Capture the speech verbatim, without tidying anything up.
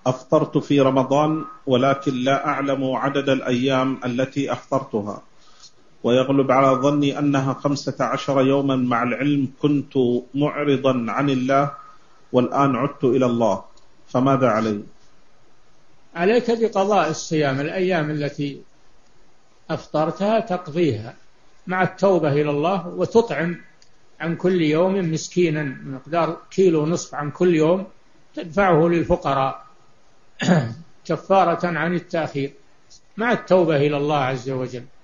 أفطرت في رمضان ولكن لا أعلم عدد الأيام التي أفطرتها، ويغلب على ظني أنها خمسة عشر يوما، مع العلم كنت معرضا عن الله والآن عدت إلى الله، فماذا علي؟ عليك بقضاء الصيام، الأيام التي أفطرتها تقضيها مع التوبة إلى الله، وتطعم عن كل يوم مسكينا مقدار كيلو نصف عن كل يوم، تدفعه للفقراء كفارة عن التأخير مع التوبة إلى الله عز وجل.